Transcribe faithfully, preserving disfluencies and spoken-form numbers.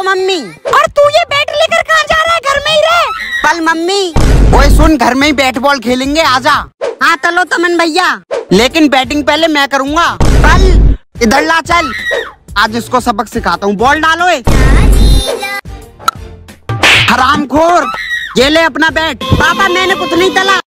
Mummy. और तू ये बैट लेकर कहाँ जा रहा है? घर में ही रह। पल मम्मी। ओए सुन, घर में ही बैट बॉल खेलेंगे, आजा। हाँ चलो तमन भैया, लेकिन बैटिंग पहले मैं करूँगा। पल इधर ला चल, आज इसको सबक सिखाता हूँ। बॉल डालो। हरामखोर, ये ले अपना बैट। पापा मैंने कुछ नहीं तला।